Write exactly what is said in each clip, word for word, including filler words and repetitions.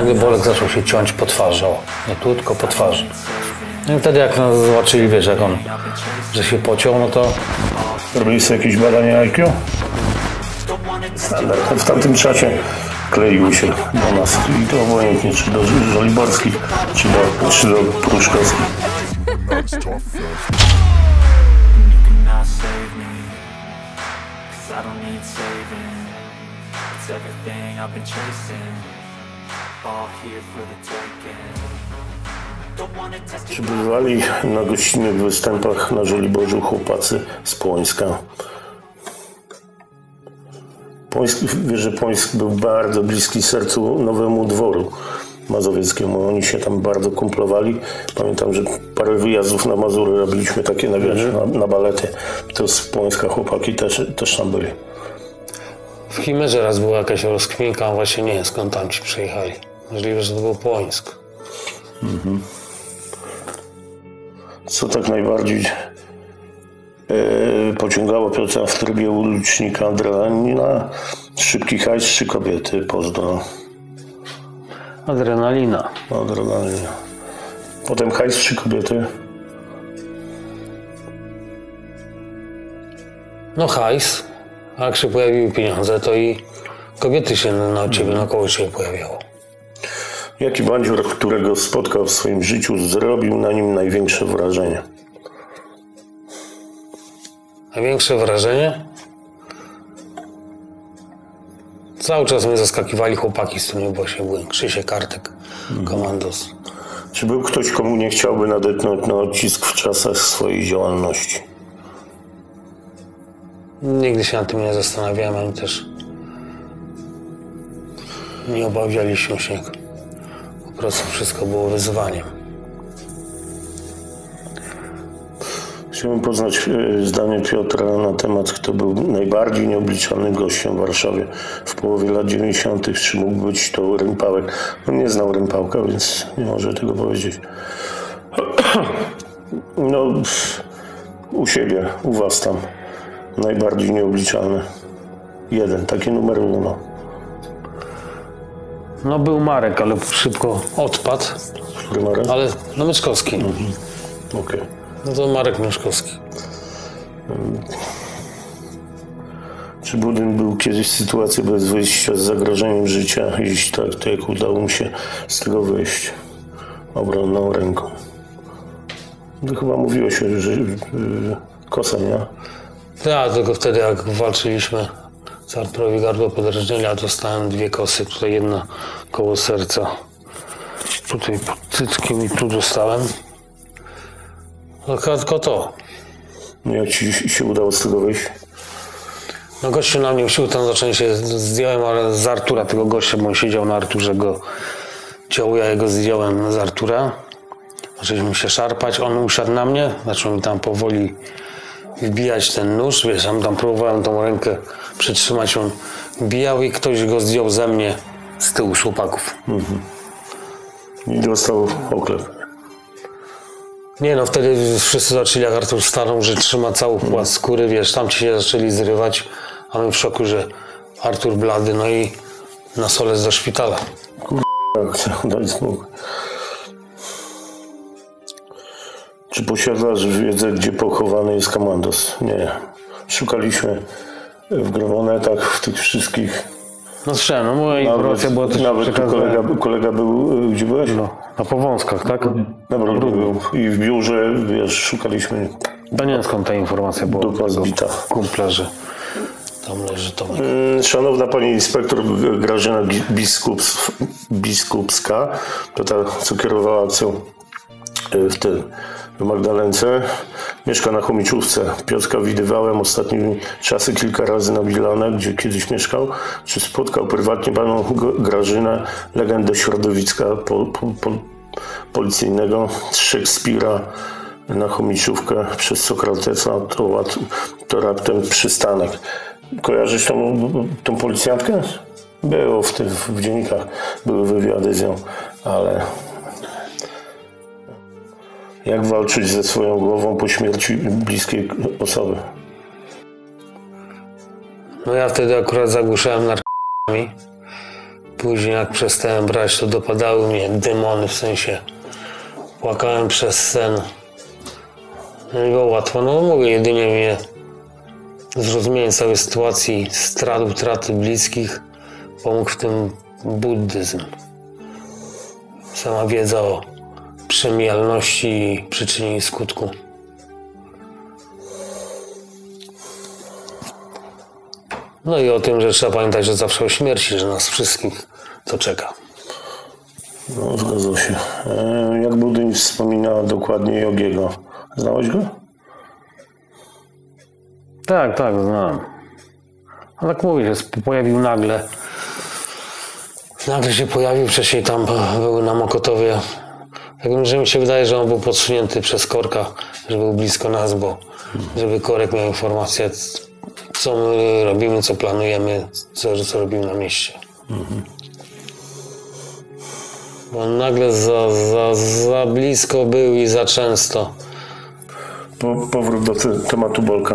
nagle Bolek zaczął się ciąć po twarzy, o, nie tu, tylko po twarzy. No i wtedy jak nas zobaczyli, wiesz, jak on, że się pociął, no to... Robili sobie jakieś badania I Q? Standard. W tamtym czasie kleiły się do nas i to obojętnie, czy do Żoliborskich, czy do, czy do Pruszkowskich. Czy bywali na gościnnych występach na Żoliborzu chłopacy z Płońska? Płońsk, wiesz, że Płońsk był bardzo bliski sercu Nowemu Dworu Mazowieckiemu. Oni się tam bardzo kumplowali. Pamiętam, że parę wyjazdów na Mazury robiliśmy takie na, wiesz, na, na balety. To z Płońska chłopaki też, też tam byli. W Chimerze raz była jakaś rozkminka, a właśnie nie wiem, skąd tam ci przyjechali. Możliwe, że to był Płońsk. Mhm. Co tak najbardziej e, pociągało Piotra w trybie ulicznika? Adrenalina, szybki hajs czy kobiety? Pozdro. Adrenalina. Adrenalina. Potem hajs czy kobiety? No hajs. A jak się pojawiły pieniądze, to i kobiety się na ciebie, na koło się pojawiało. Jaki bandzior, którego spotkał w swoim życiu, zrobił na nim największe wrażenie? Największe wrażenie? Cały czas mnie zaskakiwali chłopaki, z którymi właśnie byłem. Krzysiek, Kartek, mhm. Komandos. Czy był ktoś, komu nie chciałby nadepnąć na odcisk w czasach swojej działalności? Nigdy się nad tym nie zastanawiałem, ani też nie obawialiśmy się. Po prostu wszystko było wyzwaniem. Chciałbym poznać zdanie Piotra na temat, kto był najbardziej nieobliczalnym gościem w Warszawie w połowie lat dziewięćdziesiątych. Czy mógł być to Rympałek? On nie znał Rympałka, więc nie może tego powiedzieć. No, u siebie, u was tam. Najbardziej nieobliczalny. Jeden, taki numer uno. No był Marek, ale szybko odpadł. Który Marek? Ale no Mieszkowski. Mhm. Okej. Okay. No to Marek Mieszkowski. Hmm. Czy Budyn był kiedyś w sytuacji bez wyjścia z zagrożeniem życia? Jeśli tak, to jak udało mu się z tego wyjść obronną ręką? To chyba mówiło się, że yy, kosem, nie? Tak, tylko wtedy jak walczyliśmy z Arturowi gardło podrażnienia, ja dostałem dwie kosy. Tutaj jedna koło serca. Tutaj pod cyckiem i tu dostałem. No tylko to. Jak ci się udało z tego wyjść? No gościu na mnie usił, tam zacząłem się, zdjąłem ale z Artura tego gościa, bo on siedział na Arturze go ciął, ja jego zdjąłem z Artura. Zaczęliśmy się szarpać, on usiadł na mnie, zaczął mi tam powoli wbijać ten nóż, wiesz, ja tam próbowałem tą rękę przytrzymać, on bijał i ktoś go zdjął ze mnie z tyłu z chłopaków. Mhm. I dostał oklep. Nie no, wtedy wszyscy zaczęli, jak Artur starą, że trzyma cały płat skóry, wiesz, tam ci się zaczęli zrywać, a my w szoku, że Artur blady, no i na solec do szpitala. Kurwa, daj spokój. Czy posiadasz wiedzę, gdzie pochowany jest Komandos? Nie. Szukaliśmy w Gromonetach, w tych wszystkich. No słyszałem, no moja informacja była też nawet kolega, kolega był, gdzie byłeś? No, na Powązkach, tak? Na Brodnie był. I w biurze, wiesz, szukaliśmy. To nie wiem, skąd ta informacja była. Dupa zbita. Kumpla, że tam leży Tomek. Szanowna pani inspektor Grażyna Biskups, Biskupska, to ta, co kierowała akcją w tym w Magdalence, mieszka na Chomiczówce. Piotrka widywałem ostatnimi czasy kilka razy na Milane, gdzie kiedyś mieszkał. Czy spotkał prywatnie panią Grażynę, legendę środowiska po, po, po, policyjnego, Szekspira na Chomiczówkę przez Sokratesa, to, to raptem przystanek. Kojarzysz tą, tą policjantkę? Było w tych w dziennikach, były wywiady z nią, ale... Jak walczyć ze swoją głową po śmierci bliskiej osoby? No ja wtedy akurat zagłuszałem narkotykami. Później jak przestałem brać, to dopadały mnie demony, w sensie płakałem przez sen. Nie było łatwo, no mówię, jedynie mnie zrozumienie całej sytuacji, strat, utraty bliskich pomógł w tym buddyzm. Sama wiedza o przemijalności przyczyny i skutku. No i o tym, że trzeba pamiętać, że zawsze o śmierci, że nas wszystkich to czeka. No, zgadza się. E, jak Budyń wspomina dokładnie Jogiego. Znałeś go? Tak, tak, znam. A tak mówię, że pojawił nagle. Nagle się pojawił, wcześniej tam był na Mokotowie. Tak, że mi się wydaje, że on był podsunięty przez Korka, że był blisko nas, bo żeby Korek miał informację, co my robimy, co planujemy, co, co robimy na mieście. Mhm. Bo on nagle za, za, za blisko był i za często. Po, powrót do te, tematu Bolka.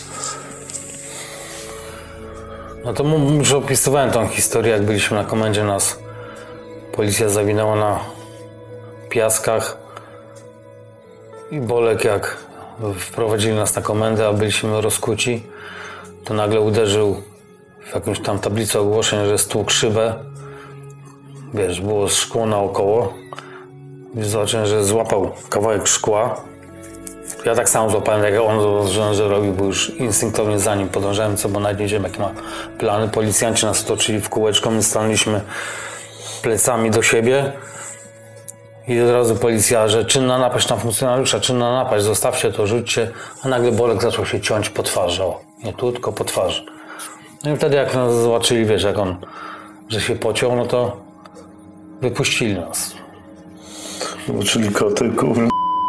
No to już opisywałem tą historię, jak byliśmy na komendzie, nas policja zawinęła na piaskach i Bolek, jak wprowadzili nas na komendę, a byliśmy rozkuci, to nagle uderzył w jakąś tam tablicę ogłoszeń, że stłukł szybę. Wiesz, było szkło naokoło. Zobaczyłem, że złapał kawałek szkła. Ja tak samo złapałem, jak on że, że robił, bo już instynktownie za nim podążałem, co bo nawet nie wiedziałem, jakie ma plany. Policjanci nas otoczyli w kółeczko, my stanęliśmy plecami do siebie i od razu policja, że czynna napaść na funkcjonariusza, czynna napaść, zostawcie to, rzućcie. A nagle Bolek zaczął się ciąć po twarzy, o, nie tu, tylko po twarzy. No i wtedy jak nas zobaczyli, wiesz, jak on, że się pociął, no to wypuścili nas. No, czyli koty, kurde.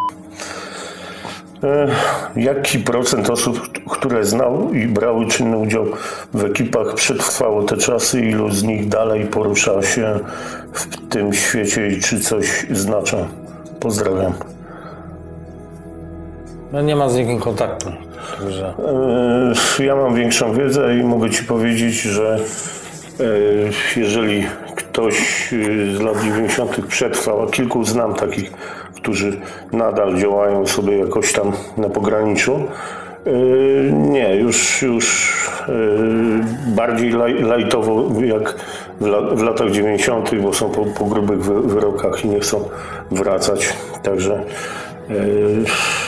E, jaki procent osób, które znał i brały czynny udział w ekipach, przetrwało te czasy? Ilu z nich dalej porusza się w tym świecie i czy coś znaczą? Pozdrawiam. No nie ma z nikim kontaktu. Także... E, ja mam większą wiedzę i mogę ci powiedzieć, że e, jeżeli ktoś z lat dziewięćdziesiątych przetrwał, a kilku znam takich, którzy nadal działają sobie jakoś tam na pograniczu. Yy, nie, już, już yy, bardziej laj, lajtowo jak w, la, w latach dziewięćdziesiątych, bo są po, po grubych wy, wyrokach i nie chcą wracać. Także yy,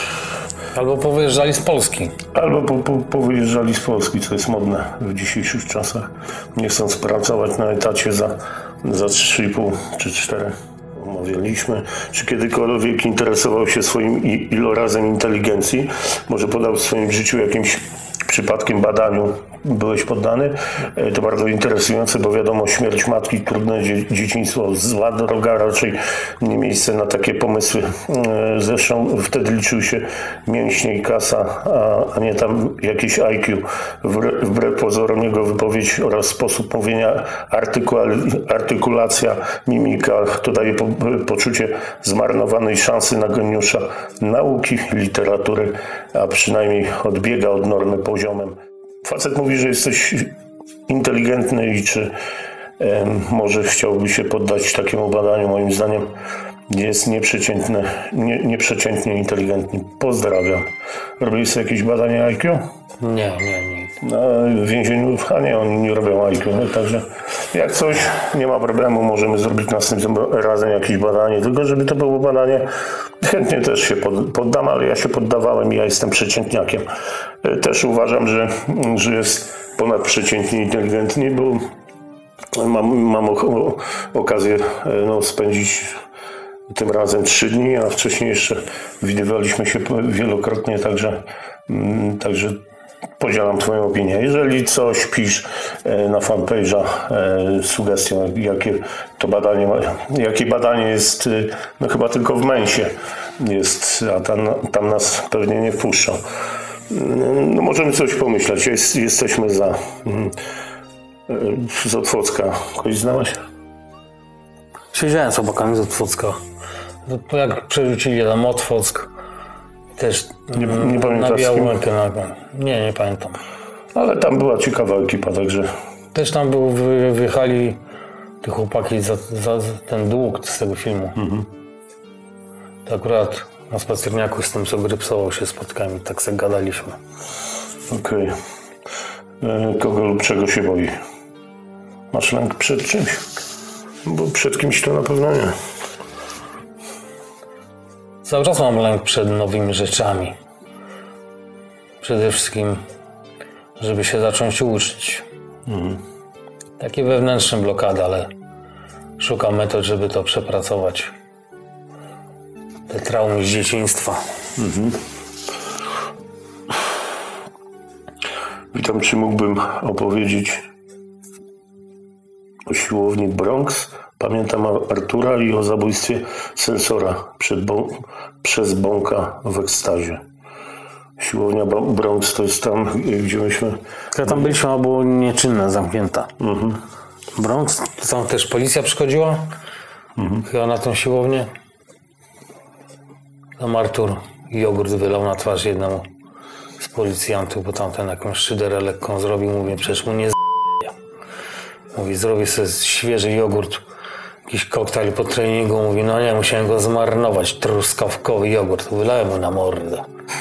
albo powyjeżdżali z Polski. Albo po, po, powyjeżdżali z Polski, co jest modne w dzisiejszych czasach. Nie chcąc pracować na etacie za, za trzy i pół czy cztery. Omawialiśmy, czy kiedykolwiek interesował się swoim ilorazem inteligencji. Może podał w swoim życiu jakimś przypadkiem badaniu byłeś poddany. To bardzo interesujące, bo wiadomo, śmierć matki, trudne dzie dzieciństwo, zła droga, raczej nie miejsce na takie pomysły. Zresztą wtedy liczył się mięśnie i kasa, a, a nie tam jakieś I Q. Wbrew, wbrew pozorom jego wypowiedź oraz sposób mówienia, artykulacja, mimika, to daje po, poczucie zmarnowanej szansy na geniusza nauki, literatury, a przynajmniej odbiega od normy poziomem. Facet mówi, że jesteś inteligentny i czy e, może chciałby się poddać takiemu badaniu. Moim zdaniem jest nieprzeciętny, nie, nieprzeciętnie inteligentny. Pozdrawiam. Robisz sobie jakieś badania I Q? Nie, nie, nie. No, w więzieniu, a nie, oni nie robią I Q, no, także jak coś, nie ma problemu, możemy zrobić następnym razem jakieś badanie, tylko żeby to było badanie, chętnie też się poddam, ale ja się poddawałem i ja jestem przeciętniakiem. Też uważam, że, że jest ponadprzeciętnie inteligentny, bo mam, mam okazję no, spędzić tym razem trzy dni, a wcześniej jeszcze widywaliśmy się wielokrotnie, także, także podzielam twoją opinię. Jeżeli coś pisz na fanpage'a sugestią, jakie to badanie, jakie badanie jest, no chyba tylko w Mensie jest, a tam, tam nas pewnie nie wpuszczą. No możemy coś pomyśleć, jest, jesteśmy za. Z Otwocka. Kogoś znałeś? Siedziałem z chłopakami z Otwocka. No, jak przerzucili tam Otwock, też nie, nie pamiętasz na Białymkę. Nie, nie pamiętam. Ale tam była ciekawa ekipa, także... Też tam był, wy, wyjechali te chłopaki za, za ten dług z tego filmu. Mhm. To akurat na spacerniaku z tym, co grypsował się spotkałem, tak sobie gadaliśmy. Okej. Okay. Kogo lub czego się boi? Masz lęk przed czymś? Bo przed kimś to na pewno nie. Cały czas mam lęk przed nowymi rzeczami. Przede wszystkim, żeby się zacząć uczyć. Mhm. Takie wewnętrzne blokady, ale szukam metod, żeby to przepracować. Te traumy z dzieciństwa. Mhm. Witam, czy mógłbym opowiedzieć o siłowni Bronx? Pamiętam Artura i o zabójstwie Sensora przed bą- przez Bąka w ekstazie. Siłownia Bronx to jest tam, gdzie myśmy... Ja tam byliśmy, a było nieczynne, zamknięta. Mhm. Bronx, to tam też policja przychodziła? Mhm. Chyba na tą siłownię. Tam Artur jogurt wylał na twarz jednemu z policjantów, bo tamten jakąś szyderę lekką zrobił. Mówię, przecież mu nie z... Mówi, zrobię sobie świeży jogurt, jakiś koktajl po treningu. Mówi, no nie, musiałem go zmarnować. Truskawkowy jogurt. Wylałem mu na mordę.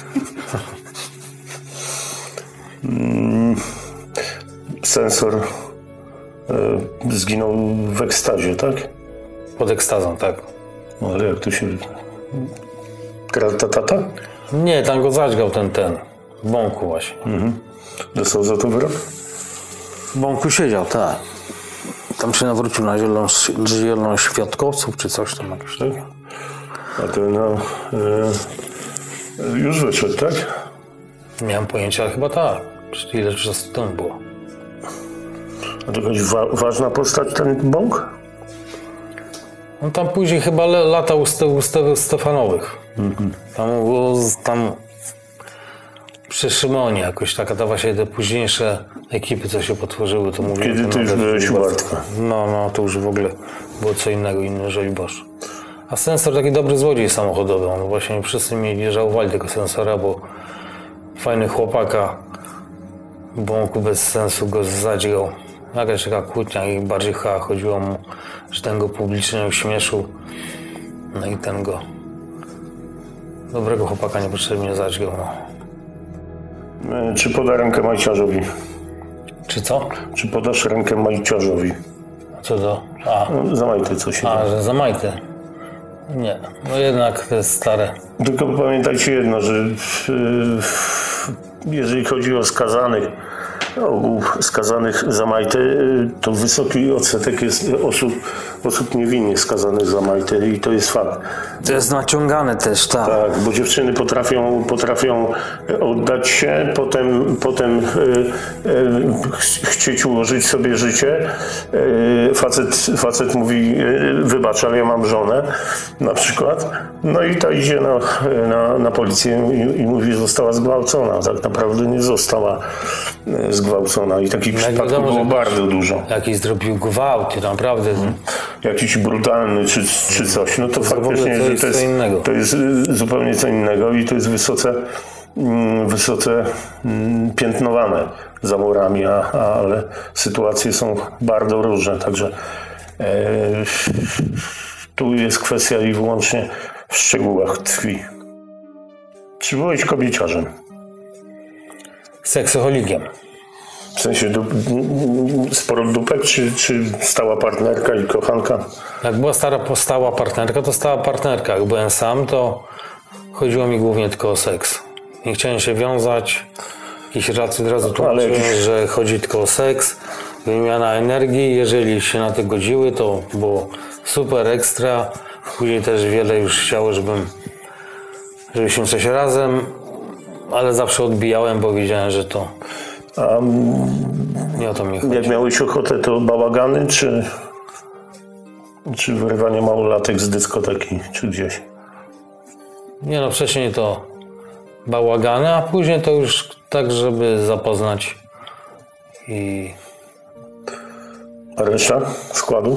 Sensor e, zginął w ekstazie, tak? Pod ekstazą, tak. No ale jak to się... Kratatata? Nie, tam go zadźgał ten, ten. W Bąku właśnie. Mhm. Dostał za to wyrok? W Bąku siedział, tak. Tam się nawrócił na zieloną, zieloną świadkowców, czy coś tam jakieś. Tak? A ten no, e, już wyszedł, tak? Nie miałem pojęcia, ale chyba tak. Przecież ile czasu temu było. A to jakaś wa- ważna postać ten Bąk? On tam później chyba le- latał u, ste- u Ste- Stefanowych. Mm-hmm. Tam było z- tam przy Szymonie jakoś taka, ta właśnie te późniejsze ekipy, co się potworzyły, to mówię. Kiedy ty już byłeś u Bartka? No, no, to już w ogóle było co innego, inny Żoliborz. A Sensor taki dobry złodziej samochodowy. On właśnie wszyscy mi żałowali tego Sensora, bo fajny chłopaka w Bąku bez sensu go zadźgał. Jakaś taka kłótnia i bardziej chyba chodziło mu, że ten go publicznie uśmieszył. No i ten go dobrego chłopaka niepotrzebnie zadźgał. No. E, Czy poda rękę majciarzowi? Czy co? Czy podasz rękę majciarzowi? Co to? A, No, za majty co się a dzieje. że za majty. Nie, no jednak to jest stare. Tylko pamiętajcie jedno, że e, jeżeli chodzi o skazanych, o skazanych za majty, to wysoki odsetek jest osób, osób niewinnie skazanych za majty i to jest fakt. To jest naciągane też, tak. Tak, bo dziewczyny potrafią, potrafią oddać się, potem, potem e, e, ch- chcieć ułożyć sobie życie. E, facet, facet mówi, e, wybacz, ale ja mam żonę, na przykład. No i ta idzie na, na, na policję i, i mówi, że została zgwałcona. Tak naprawdę nie została e, zgwałcona i takich przypadków wiadomo, było że- bardzo dużo. Jakiś zrobił gwałt, naprawdę. Jakiś brutalny czy, czy coś, no to, w ogóle faktycznie, to że jest to jest, co innego. to jest y, zupełnie co innego i to jest wysoce, mm, wysoce mm, piętnowane zamorami, a, a, ale sytuacje są bardzo różne, także e, tu jest kwestia i wyłącznie w szczegółach tkwi. Czy byłeś kobieciarzem? Seksoholikiem. W sensie dup, sporo dupek, czy, czy stała partnerka i kochanka? Jak była stara, stała partnerka, to stała partnerka. Jak byłem sam, to chodziło mi głównie tylko o seks. Nie chciałem się wiązać. Jakiś raz od razu tłumaczyłem, jakiś- że chodzi tylko o seks, wymiana energii. Jeżeli się na to godziły, to było super, ekstra. Później też wiele już chciało, żebym, żebyśmy coś razem, ale zawsze odbijałem, bo wiedziałem, że to A nie o to mi chodzi. jak miałeś ochotę, to bałagany, czy, czy wyrywanie małolatek z dyskoteki, czy gdzieś? Nie no, wcześniej to bałagany, a później to już tak, żeby zapoznać i A reszta składu?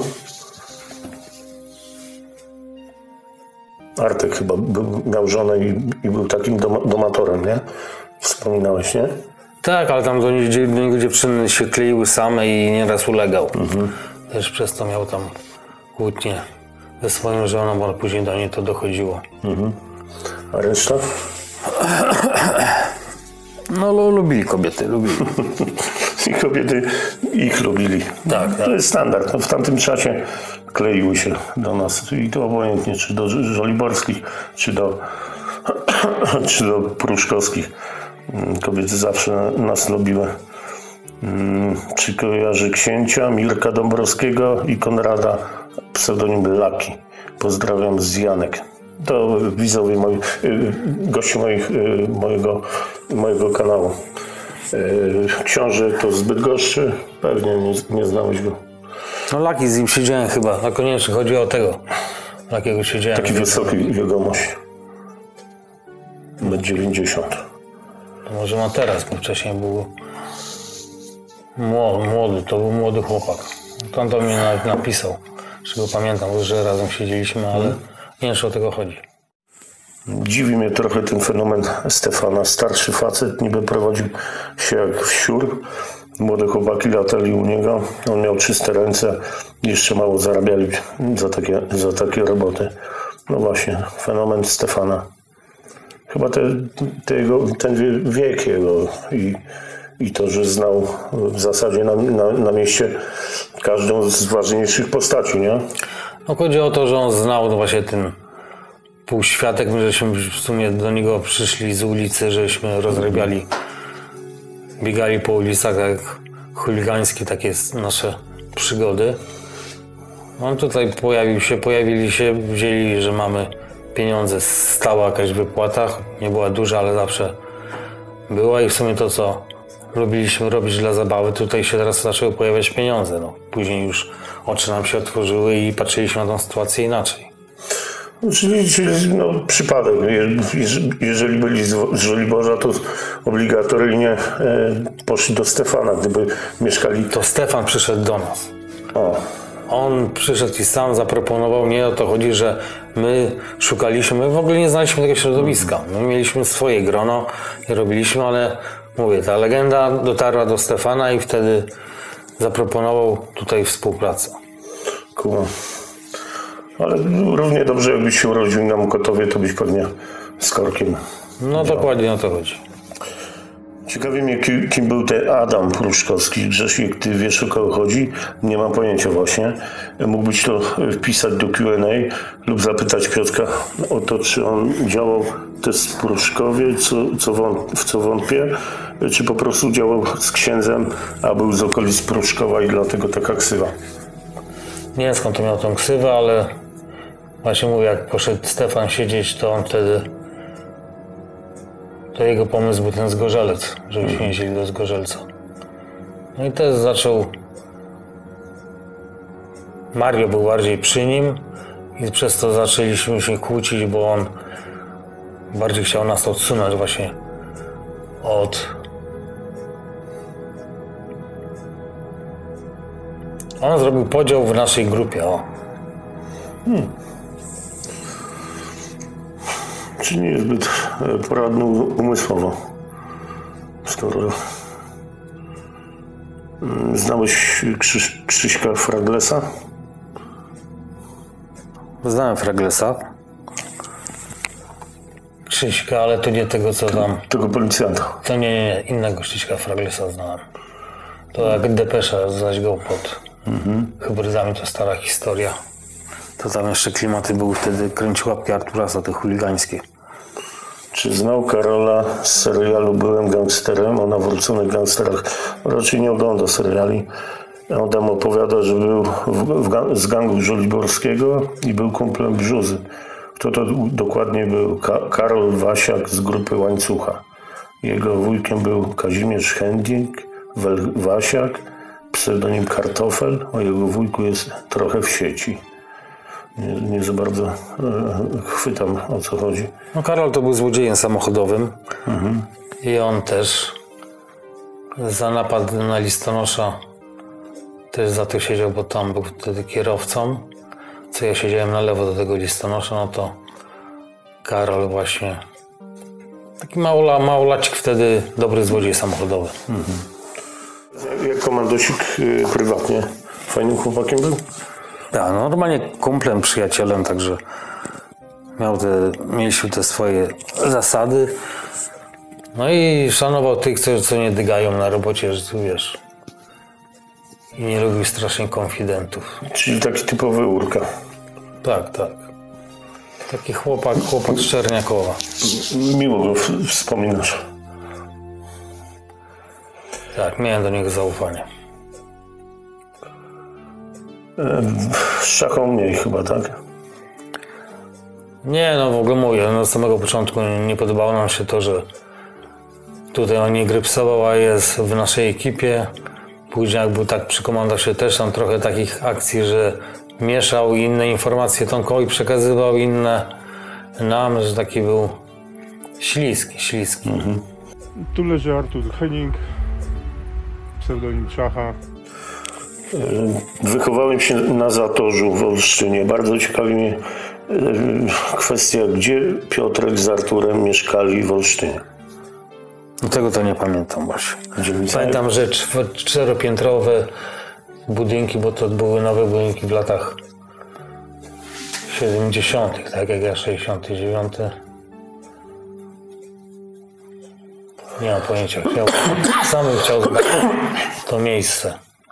Artek chyba był, miał żonę i, i był takim dom, domatorem, nie? Wspominałeś, nie? tak, ale tam do niego, do niego dziewczyny się kleiły same i nieraz ulegał. Mhm. Też przez to miał tam kłótnię ze swoją żoną, bo później do niej to dochodziło. Mhm. A reszta? No lu- lubili kobiety, lubili. I kobiety ich lubili. Tak, tak. To jest standard. W tamtym czasie kleiły się do nas. I to obojętnie, czy do żoliborskich, czy do, czy do pruszkowskich. Kobiety zawsze nas lubiły. Czy kojarzy księcia Mirka Dąbrowskiego i Konrada, pseudonim Laki. Pozdrawiam z Janek. To widzowie moi, goście moich, mojego, mojego kanału. Książę to z Bydgoszczy, pewnie nie, nie znałeś go. No Laki z nim siedziałem chyba, no koniecznie chodzi o tego. Lakiego siedziałem. Taki wysoki jegomość. metr dziewięćdziesiąt. To może ma teraz, bo wcześniej był młody, młody, to był młody chłopak. On to mnie nawet napisał, że go pamiętam, że razem siedzieliśmy, ale nie wiem, czy o tego chodzi. Dziwi mnie trochę ten fenomen Stefana. Starszy facet, niby prowadził się jak wsiór. Młode chłopaki latali u niego. On miał czyste ręce. Jeszcze mało zarabiali za takie, za takie roboty. No właśnie, fenomen Stefana. Chyba te, te jego, ten wiek jego i, i to, że znał w zasadzie na, na, na mieście każdą z ważniejszych postaci, nie? No chodzi o to, że on znał no właśnie ten półświatek, my żeśmy w sumie do niego przyszli z ulicy, żeśmy rozrabiali, biegali po ulicach jak chuligańskie takie nasze przygody. On tutaj pojawił się, pojawili się, wzięli, że mamy pieniądze, stała jakaś wypłata, nie była duża, ale zawsze była i w sumie to, co lubiliśmy robić dla zabawy, tutaj się teraz zaczęły pojawiać pieniądze. No. Później już oczy nam się otworzyły i patrzyliśmy na tą sytuację inaczej. Czyli, czyli no, przypadek. Jeżeli byli z Żoliborza, to obligatoryjnie e, poszli do Stefana, gdyby mieszkali... To Stefan przyszedł do nas. O. On przyszedł i sam zaproponował, nie o to chodzi, że my szukaliśmy, my w ogóle nie znaliśmy tego środowiska. My mieliśmy swoje grono i robiliśmy, ale mówię, ta legenda dotarła do Stefana i wtedy zaproponował tutaj współpracę. Cool. Ale równie dobrze, jakbyś się urodził na Mokotowie, to byś pewnie z korkiem. No dokładnie o to chodzi. Ciekawi mnie, kim, kim był ten Adam Pruszkowski. Grzesiek, ty wiesz, o kogo chodzi? Nie mam pojęcia właśnie. Mógłbyś to wpisać do Q and A lub zapytać Piotrka o to, czy on działał też w Pruszkowie, co, co wąt, w co wątpię, czy po prostu działał z księdzem, a był z okolic Pruszkowa i dlatego taka ksywa. Nie wiem, skąd to miał tą ksywę, ale właśnie mówię, jak poszedł Stefan siedzieć, to on wtedy... To jego pomysł był ten Zgorzelec, żebyśmy jeździli do Zgorzelca. No i też zaczął... Mario był bardziej przy nim i przez to zaczęliśmy się kłócić, bo on bardziej chciał nas odsunąć właśnie od... On zrobił podział w naszej grupie, o. Hmm. Czy nie jest zbyt poradny umysłowo, skoro znałeś Krzyś, Krzyśka Fraglesa? Znałem Fraglesa. Krzyśka, ale to nie tego, co tam... Tego policjanta. To nie, nie, nie. Innego Krzyśka Fraglesa znałem. To jak Depesza, zaś go pod mhm. hybrydami, to stara historia. To tam jeszcze klimaty były wtedy, kręci łapki Arturasa, te chuligańskie. Czy znał Karola z serialu Byłem gangsterem, o nawróconych gangsterach? Raczej nie ogląda seriali. On tam opowiada, że był w, w, z gangu żoliborskiego i był kumplem Brzuzy. Kto to dokładnie był? Ka Karol Wasiak z grupy Łańcucha. Jego wujkiem był Kazimierz Hendik, Wasiak, pseudonim Kartofel. O jego wujku jest trochę w sieci. Nie, nie za bardzo e, chwytam, o co chodzi. No Karol to był złodziejem samochodowym mhm. i on też za napad na listonosza też za to siedział, bo tam był wtedy kierowcą. Co ja siedziałem na lewo do tego listonosza, no to Karol właśnie taki małola, małolacik wtedy, dobry złodziej samochodowy. Mhm. Jak komandosik y, prywatnie fajnym chłopakiem był? Tak, no normalnie kumplem, przyjacielem, także miał te, mieliśmy te swoje zasady. No i szanował tych, co, co nie dygają na robocie, że tu wiesz. I nie lubił strasznie konfidentów. Czyli taki typowy urka. Tak, tak. Taki chłopak, chłopak z Czerniakowa. Miło go w- wspominasz. Tak, miałem do niego zaufanie. Z szachą mniej chyba, tak? Nie, no w ogóle mówię, no, od samego początku nie podobało nam się to, że tutaj on nie grypsował, a jest w naszej ekipie. Później jak był tak przy komandach się też tam trochę takich akcji, że mieszał i inne informacje Tomkowi przekazywał, inne nam, że taki był śliski, śliski. Mhm. Tu leży Artur Henning, pseudonim Czacha. Wychowałem się na Zatorzu w Olsztynie. Bardzo ciekawi mnie e, kwestia, gdzie Piotrek z Arturem mieszkali w Olsztynie. No tego to nie pamiętam właśnie. Dzielnica- Pamiętam, że czw- czteropiętrowe budynki, bo to były nowe budynki w latach siedemdziesiątych, tak jak ja sześćdziesiąty dziewiąty. Nie mam pojęcia. Chciał, sam bym chciał zobaczyć to miejsce.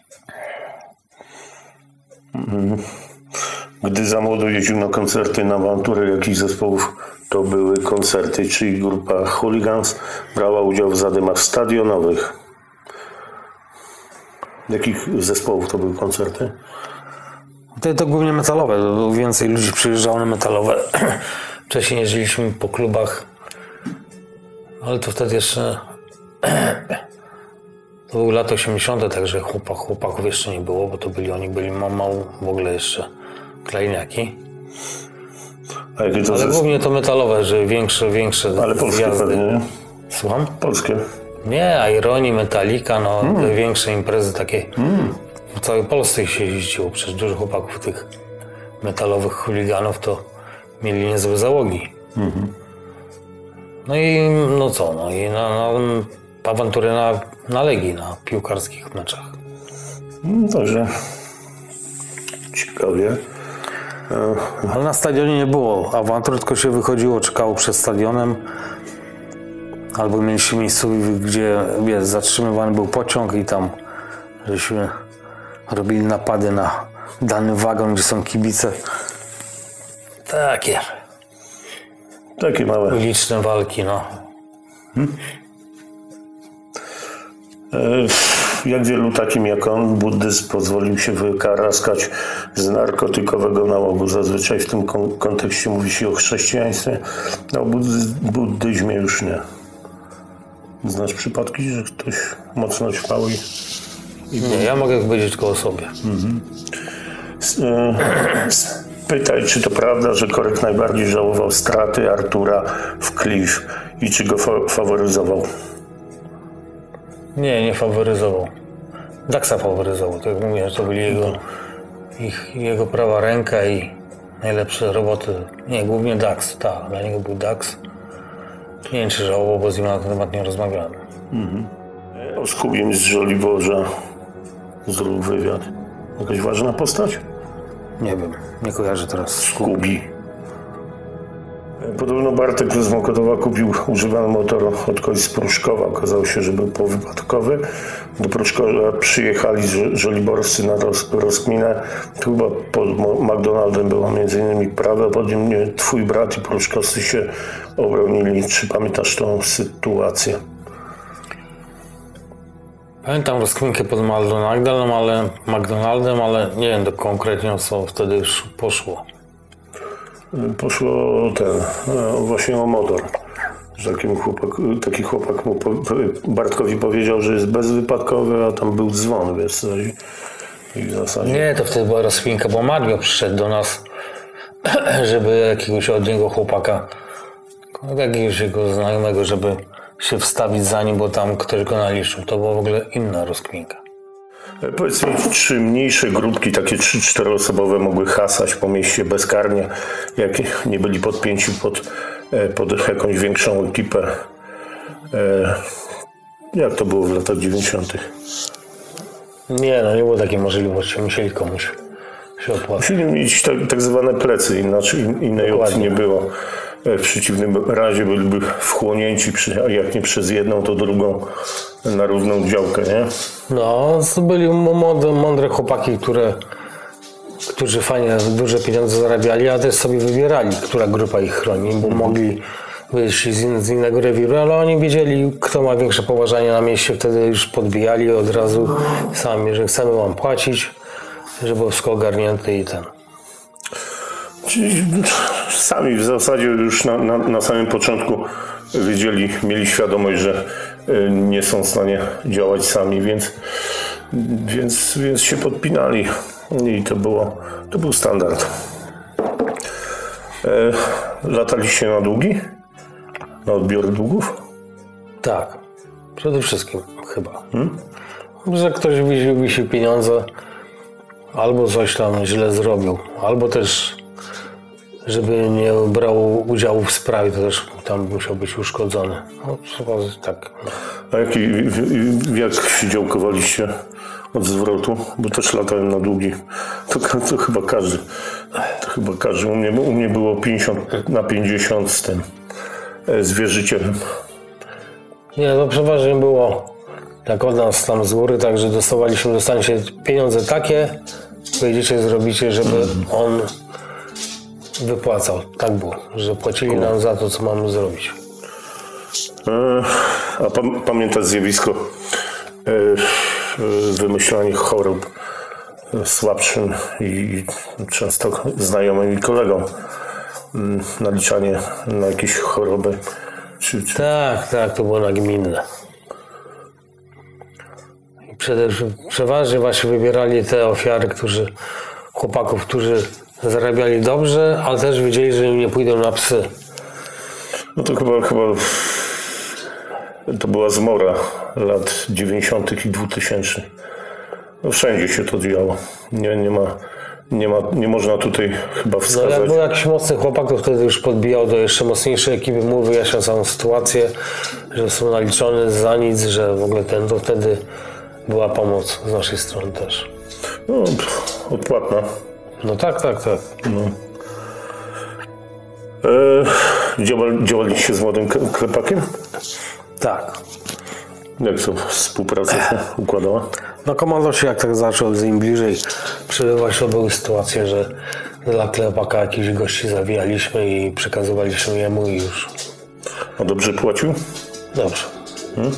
Gdy za młodo jeździł na koncerty, na awantury jakichś zespołów, to były koncerty, czyli grupa Hooligans brała udział w zadymach stadionowych. Jakich zespołów to były koncerty? To, to głównie metalowe. To więcej ludzi przyjeżdżało na metalowe. Wcześniej jeździliśmy po klubach, ale to wtedy jeszcze to były lata osiemdziesiąte, także chłopak, chłopaków jeszcze nie było, bo to byli oni byli mało w ogóle jeszcze klejniaki. A jakie to Ale zes... głównie to metalowe, że większe, większe Ale polskie zjazdy. pewnie, nie? Słucham? Polskie. Nie, Ironi, Metallica, no te większe imprezy takie. W całej Polsce się jeździło, przecież dużo chłopaków tych metalowych chuliganów to mieli niezłe załogi. No i no co, no i na, na awantury na, na Legii, na piłkarskich meczach. No, także ciekawie. Ale na stadionie nie było awantur, tylko się wychodziło, czekało przed stadionem. Albo mieliśmy miejscówki, gdzie wiesz, zatrzymywany był pociąg i tam żeśmy robili napady na dany wagon, gdzie są kibice. Takie Takie małe. liczne walki, no. E, Jak wielu takim jak on, buddyzm pozwolił się wykaraskać z narkotykowego nałogu. Zazwyczaj w tym kon- kontekście mówi się o chrześcijaństwie, a o buddy- buddyzmie już nie. Znasz przypadki, że ktoś mocno ćpał i... Nie, ja mogę powiedzieć tylko o sobie. S- e, Spytaj, czy to prawda, że Korek najbardziej żałował straty Artura w Cliff i czy go fa- faworyzował? Nie, nie faworyzował. Daxa faworyzował, tak jak mówię, że to byli jego, ich, jego prawa ręka i najlepsze roboty. Nie, głównie Dax, tak, dla niego był Dax. Nie wiem, czy żałował, bo z nim na ten temat nie rozmawiałem. O Skubim z Żoliborza zrób wywiad. Jakaś ważna postać? Nie wiem, nie kojarzę teraz. Skubi. Podobno Bartek z Mokotowa kupił używany motor od kogoś z Pruszkowa. Okazało się, że był powypadkowy. Do Pruszkowa przyjechali żo- żoliborscy na roz, rozkminę. Tu chyba pod Mo- McDonaldem było między innymi prawe. Potem mnie twój brat i Pruszkowscy się obronili. Czy pamiętasz tą sytuację? Pamiętam rozkminkę pod McDonaldem, ale, McDonaldem, ale nie wiem do konkretnie o co wtedy już poszło. Poszło ten, no, właśnie o motor. Że takim chłopak, taki chłopak mu po, Bartkowi powiedział, że jest bezwypadkowy, a tam był dzwon, wiesz co? I, i w zasadzie... Nie, to wtedy była rozkminka, bo Mario przyszedł do nas, żeby jakiegoś od niego chłopaka, jakiegoś jego znajomego, żeby się wstawić za nim, bo tam ktoś go naliczył. To była w ogóle inna rozkminka. Powiedz mi, czy mniejsze grupki, takie trzy czteroosobowe mogły hasać po mieście bezkarnie, jak nie byli podpięci pod, pod jakąś większą ekipę? Jak to było w latach dziewięćdziesiątych? Nie, no nie było takiej możliwości. Musieli komuś się opłacać. Musieli mieć tak, tak zwane plecy, inaczej in, innej Dokładnie. opcji nie było. W przeciwnym razie byliby wchłonięci, przy, a jak nie przez jedną, to drugą na równą działkę, nie? No, to byli mądre, mądre chłopaki, które, którzy fajnie duże pieniądze zarabiali, a też sobie wybierali, która grupa ich chroni, bo mogli wyjść z, in, z innego rewiru, ale oni wiedzieli, kto ma większe poważanie na mieście, wtedy już podbijali od razu sami, że chcemy wam płacić, żeby było wszystko ogarnięte i ten. Czyli sami w zasadzie już na, na, na samym początku wiedzieli, mieli świadomość, że y, nie są w stanie działać sami, więc, więc, więc się podpinali i to, było, to był standard. E, lataliście na długi? Na odbiory długów? Tak, przede wszystkim chyba. Hmm? Że ktoś wisi, wisi pieniądze, albo coś tam źle zrobił, albo też żeby nie brał udziału w sprawie, to też tam musiał być uszkodzony. No, tak. No. A jaki, jak się działkowaliście od zwrotu? Bo też latałem na długi. To, to chyba każdy. To chyba każdy. U mnie, u mnie było pięćdziesiąt na pięćdziesiąt z tym, z wierzycielem. Nie, to przeważnie było tak od nas tam z góry, także dostawaliśmy, dostaniecie pieniądze takie, wyjdziecie, zrobicie, żeby on wypłacał. Tak było, że płacili nam za to, co mamy zrobić. A pa, pamiętasz zjawisko wymyślania chorób słabszym i często znajomym i kolegom, naliczanie na jakieś choroby? Czy, czy... Tak, tak, to było nagminne. I przede, przeważnie właśnie wybierali te ofiary, którzy, chłopaków, którzy zarabiali dobrze, ale też wiedzieli, że nie pójdą na psy. No to chyba, chyba to była zmora lat dziewięćdziesiątych i dwutysięcznych. No wszędzie się to działo. Nie, nie ma, nie ma, nie można tutaj chyba wskazać. No jak był jakiś mocny chłopak, to wtedy już podbijał do jeszcze mocniejszej ekipy, mu wyjaśniał całą sytuację, że są naliczone za nic, że w ogóle ten, to wtedy była pomoc z naszej strony też. No, odpłatna. No tak, tak, tak. No. E, działali, działaliście z młodym klepakiem? Tak. Jak to współpraca się układała? Na komandosie, jak tak zaczął z nim bliżej przebywać, to były sytuacje, że dla klepaka jakichś gości zawijaliśmy i przekazywaliśmy jemu i już. A dobrze płacił? Dobrze. Hmm?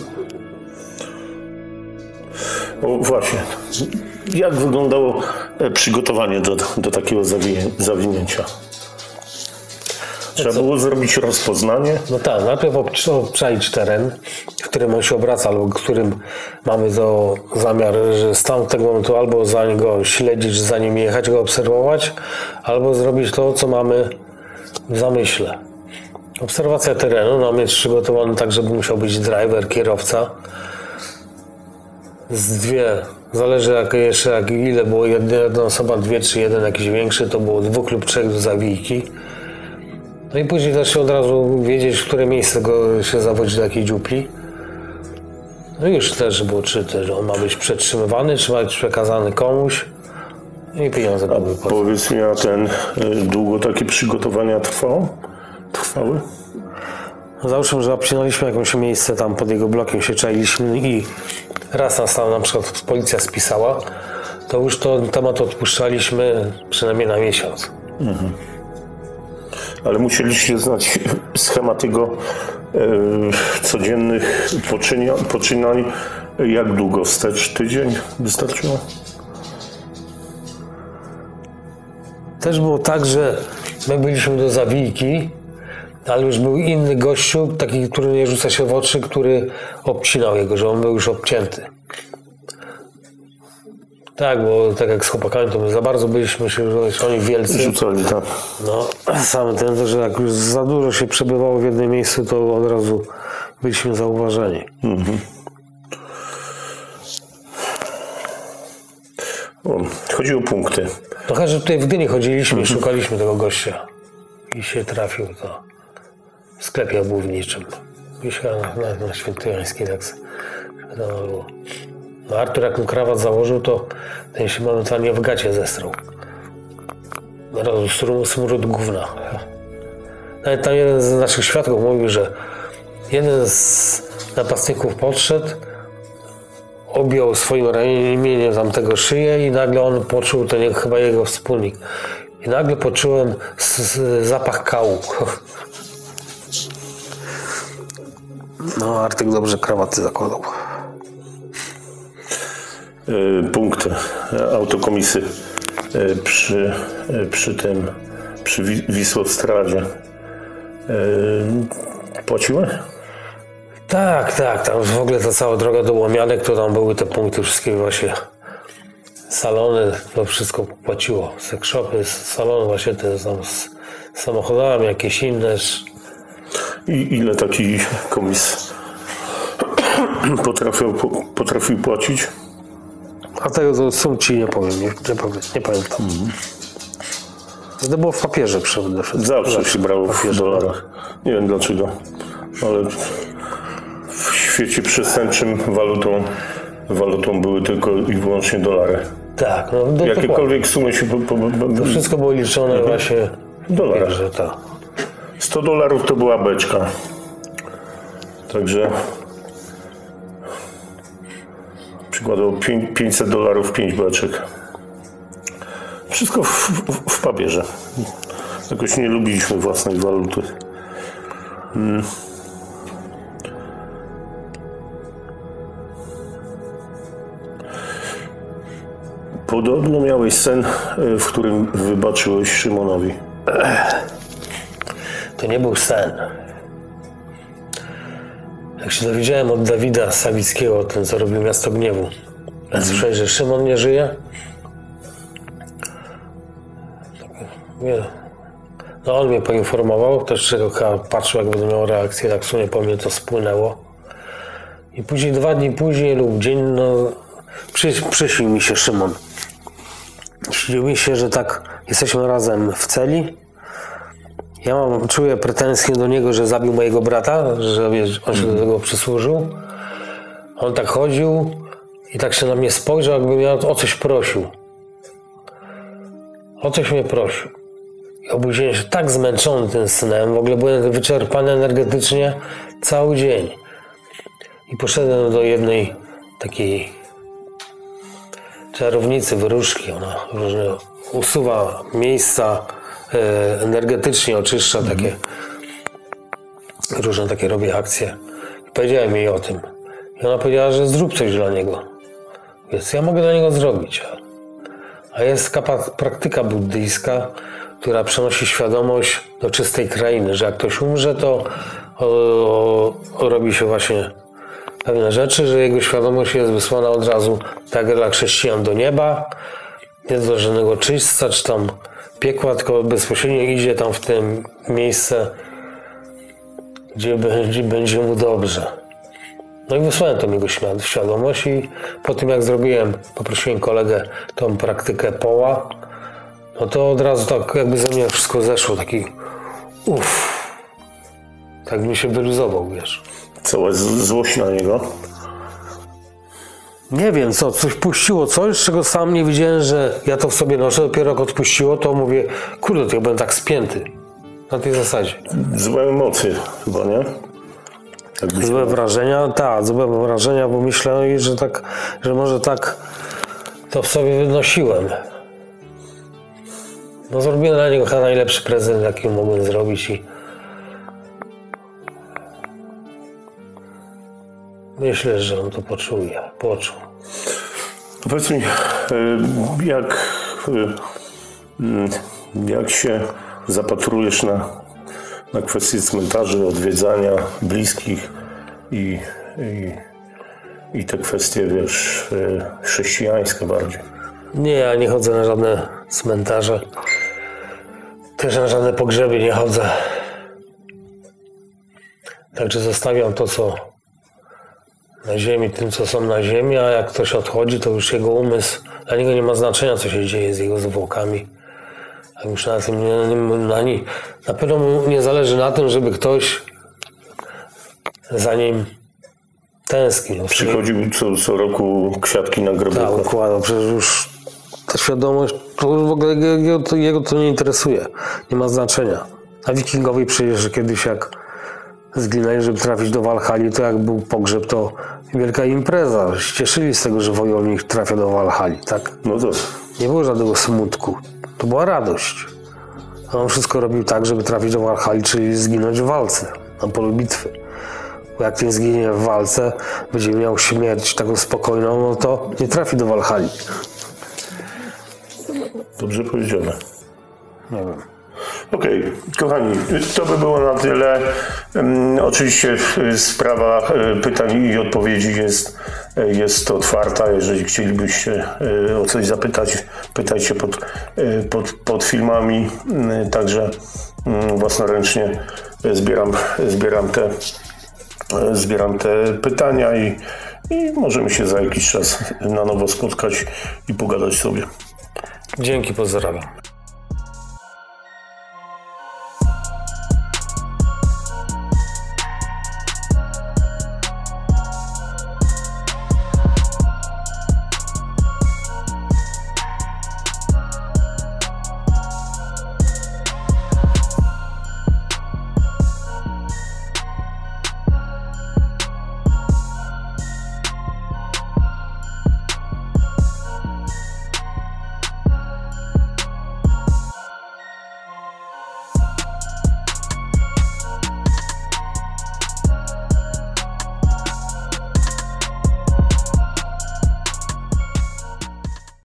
O, właśnie. Jak wyglądało przygotowanie do, do takiego zawinie, zawinięcia? Trzeba było zrobić rozpoznanie? No tak, najpierw obczaić teren, w którym on się obraca, albo w którym mamy to zamiar, że z tamtego momentu albo za niego śledzić, za nim jechać, go obserwować, albo zrobić to, co mamy w zamyśle. Obserwacja terenu, no mieć przygotowany tak, żeby musiał być driver, kierowca. Z dwie, zależy jak jeszcze jak ile było, jedna osoba, dwie czy jeden jakiś większy, to było dwóch lub trzech do zawijki. No i później też się od razu wiedzieć, w które miejsce go się zawodzi do jakiej dziupli. No i już też było czy też on ma być przetrzymywany, czy ma być przekazany komuś. I pieniądze były po. Powiedz mi, a ten długo takie przygotowania trwało? Trwały? Załóżmy, że obcinaliśmy jakieś miejsce tam pod jego blokiem, się czailiśmy i raz nas tam na przykład policja spisała, to już to temat odpuszczaliśmy przynajmniej na miesiąc. Mhm. Ale musieliście znać schemat jego e, codziennych poczynia, poczynań. Jak długo wstecz? Tydzień wystarczyło? Też było tak, że my byliśmy do zawijki, ale już był inny gościu, taki, który nie rzuca się w oczy, który obcinał jego, że on był już obcięty. Tak, bo tak jak z chłopakami, to my za bardzo byliśmy się, że oni wielcy. Rzucali, tak. No, sam ten, że jak już za dużo się przebywało w jednym miejscu, to od razu byliśmy zauważeni. Mhm. O, chodzi o punkty. Trochę, że tutaj w Gdyni chodziliśmy i szukaliśmy tego gościa. I się trafił to w sklepie obuwniczym. I się na, na, na Świętojańskiej tak było. No Artur jak mu krawat założył, to ten się momentalnie w gacie zestrał. Zaraz smród gówna. Nawet tam jeden z naszych świadków mówił, że jeden z napastników podszedł, objął swoim ramieniem tamtego szyję i nagle on poczuł, to nie, chyba jego wspólnik. I nagle poczułem z, z, zapach kału. No, Artek dobrze krawaty zakładał. Punkt autokomisy przy, przy tym, przy Wisłowstradzie. Płaciły? Tak, tak, tam w ogóle ta cała droga do Łomianek, to tam były te punkty wszystkie właśnie salony, to wszystko płaciło. Sekszopy, salony właśnie te tam z samochodami, jakieś inne. I ile taki komis potrafił, potrafił płacić? A tego to sum ci nie powiem, nie, nie, powiem, nie pamiętam. Mhm. To było w papierze przede wszystkim. Zawsze się brało w dolarach. Nie wiem dlaczego, ale w świecie przestępczym walutą, walutą były tylko i wyłącznie dolary. Tak. No, do, jakiekolwiek sumy się... Po, po, po, to wszystko było liczone mhm. właśnie w dolarach. Że tak. sto dolarów to była beczka. Także przykładowo pięćset dolarów, pięć beczek. Wszystko w, w, w papierze. Jakoś nie lubiliśmy własnej waluty. Hmm. Podobno miałeś sen, w którym wybaczyłeś Szymonowi. To nie był sen. Jak się dowiedziałem od Dawida Sawickiego, ten co robił Miasto Gniewu, ja słyszałem, że Szymon nie żyje. No on mnie poinformował, też czego patrzył, jak będę miał reakcję, tak w sumie po mnie to spłynęło. I później, dwa dni później lub dzień, no przy, przyśnił mi się Szymon. Śnił mi się, że tak jesteśmy razem w celi. Ja mam, czuję pretensje do niego, że zabił mojego brata, że wiesz, on się do tego przysłużył. On tak chodził i tak się na mnie spojrzał, jakby mnie o coś prosił. O coś mnie prosił. I obudziłem się tak zmęczony tym snem, w ogóle byłem wyczerpany energetycznie cały dzień. I poszedłem do jednej takiej czarownicy, wróżki. Ona różne usuwa miejsca, e, energetycznie oczyszcza takie, różne takie robi akcje. I powiedziałem jej o tym. I ona powiedziała, że zrób coś dla niego. Więc ja mogę dla niego zrobić. A jest taka praktyka buddyjska, która przenosi świadomość do czystej krainy, że jak ktoś umrze, to o, o, robi się właśnie pewne rzeczy, że jego świadomość jest wysłana od razu, tak jak dla chrześcijan, do nieba, nie do żadnego czyśćca, czy tam piekła, tylko bezpośrednio idzie tam w tym miejsce, gdzie będzie, będzie mu dobrze. No i wysłałem tą jego świadomość i po tym jak zrobiłem, poprosiłem kolegę tą praktykę poła, no to od razu tak jakby ze mnie wszystko zeszło, taki uff, tak mi się wyluzował, wiesz. Cała złość na niego? Nie wiem co, coś puściło coś, czego sam nie wiedziałem, że ja to w sobie noszę, dopiero jak odpuściło, to mówię, kurde, to ja byłem tak spięty, na tej zasadzie. Złe emocje chyba, nie? Jakbyś złe wrażenia, tak, złe wrażenia, bo myślałem, że tak, że może tak to w sobie wynosiłem. No zrobiłem dla niego chyba najlepszy prezent, jaki mogłem zrobić i myślę, że on to poczuje, poczuł. Powiedz mi, jak, jak się zapatrujesz na, na kwestie cmentarzy, odwiedzania bliskich i, i, i te kwestie, wiesz, chrześcijańskie bardziej? Nie, ja nie chodzę na żadne cmentarze. Też na żadne pogrzeby nie chodzę. Także zostawiam to, co na ziemi, tym, co są na ziemi, a jak ktoś odchodzi, to już jego umysł, dla niego nie ma znaczenia, co się dzieje z jego zwłokami. A już na tym nie, na, nie, na pewno mu nie zależy na tym, żeby ktoś za nim Tęsknił. Przychodził co, co roku kwiatki na Tak, grobu. układał. Przecież już ta świadomość, to już w ogóle jego to, jego to nie interesuje. Nie ma znaczenia. A wikingowie przecież kiedyś jak zginęli, żeby trafić do Walhali, to jak był pogrzeb, to wielka impreza. Cieszyli z tego, że wojownik trafia do Walhali, tak? No to Nie było żadnego smutku. To była radość. A on wszystko robił tak, żeby trafić do Walhali, czyli zginąć w walce, na polu bitwy. Bo jak nie zginie w walce, będzie miał śmierć taką spokojną, no to nie trafi do Walhali. dobrze powiedziane. Nie wiem. Okej, kochani, to by było na tyle. Um, oczywiście sprawa e, pytań i odpowiedzi jest, e, jest otwarta. Jeżeli chcielibyście e, o coś zapytać, pytajcie pod, e, pod, pod filmami. E, także mm, własnoręcznie zbieram, zbieram, te, e, zbieram te pytania i, i możemy się za jakiś czas na nowo spotkać i pogadać sobie. Dzięki, pozdrawiam.